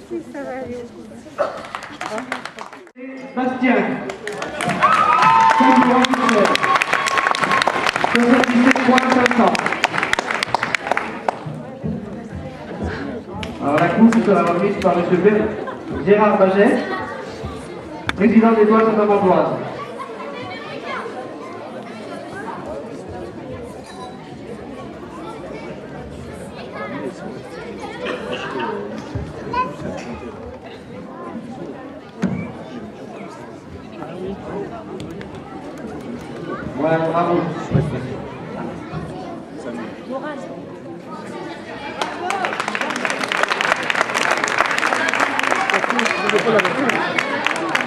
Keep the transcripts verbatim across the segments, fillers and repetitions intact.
Si, ça va aller. Bastien. soixante-dix-sept points cinq cents. Alors la coupe sera remise par M. Gérard Baget, président des Toiles Saint-Amantoises. Voilà, bravo.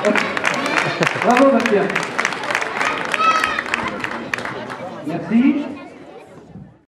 Bravo Bastien. Merci.